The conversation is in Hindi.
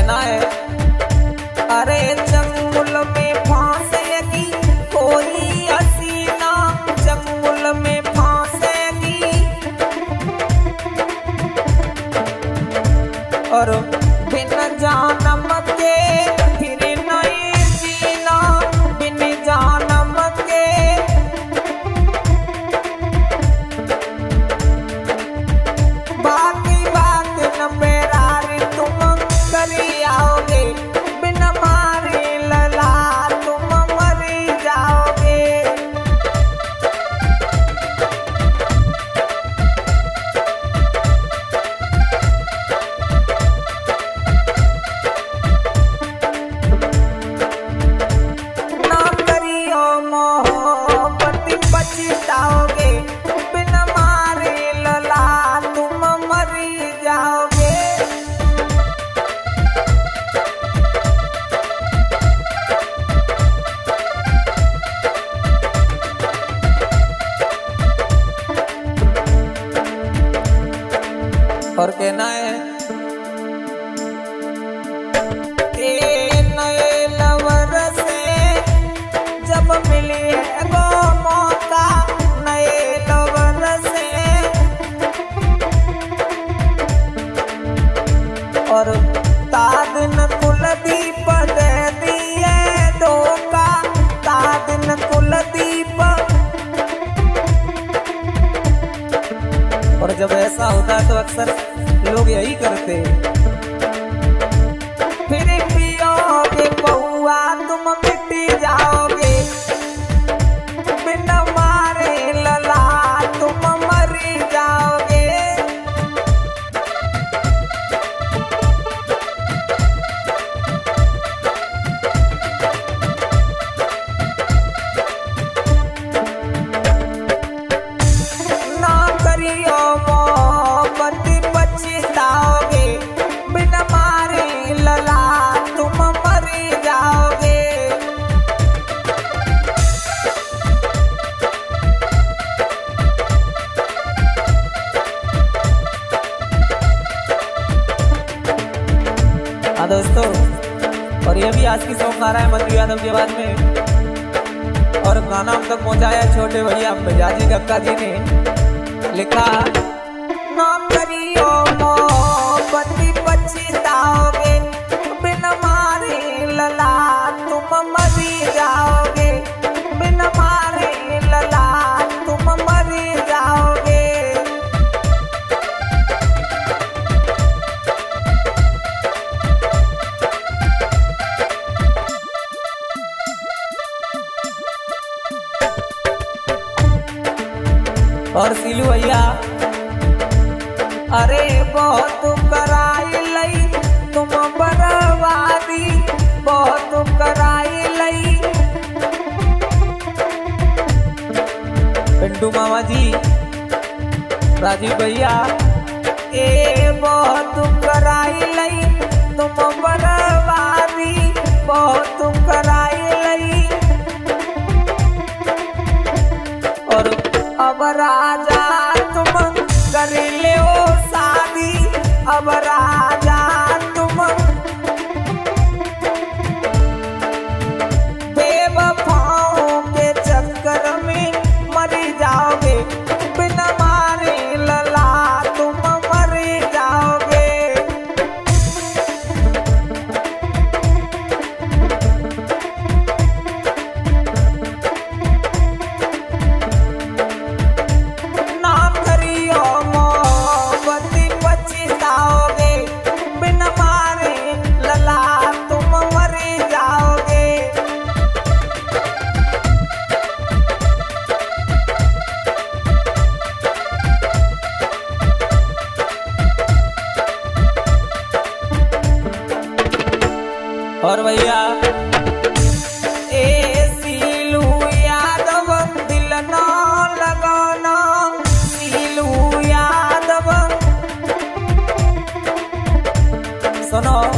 कहना है, अरे जंगल में फांसेगी कोई हसीना, जंगल में फांसेगी और बिन जानम के फिर नहीं जीना, बिन जानम के बाकी बात न बेरारी तुम करी आओगे, बिन मारे लला तुम मरी जाओगे। ना करियो मोहब्बत पछताओगे, बिन मारे लला तुम मरी जाओगे। और कहना है, नए लवर से जब मिली है वो मौका, नए लवर से और तादिन कुलदीप दे दिए धोखा, तादिन कुलदीप। और जब ऐसा होता है तो अक्सर लोग यही करते हैं, फिर पियोगे पौआ तुम मिट जाओगे, बिन मारे लला तुम मरी जाओगे। ना करियो मोहब्बत पछताओगे, बिन मारे लला तुम मरी जाओगे। हाँ दोस्तों, और ये भी आज की सॉन्ग आ रहा है मंजू यादव की आवाज में, और गाना हम तक पहुंचाया छोटे भैया मिजाजी कक्का जी ने लिखा, ना करियो मोहब्बत पछताओगे, बिन मारे लला तुम मरी जाओगे, बिन मारे लला तुम मरी जाओगे। और सीलू भैया, अरे बहुत कराई लई तुम बर्बादी, बहुत कराई लई। पिंटू मामा जी, राजीव भैया, ए बहुत कराई लई तुम बर्बादी, बहुत कराई लई। और अब राजा तुम कर ले शादी, अब राजा तुम बेवफाओं के चक्कर में मरी जाओगे, बिन मारे लला तुम मरी जाओगे। ना करियो मोहब्बत पछताओगे, बिन मारे लला तुम मरी जाओगे। और भैया, ए सीलू यादव दिल ना लगाना, सीलू यादव सुनो।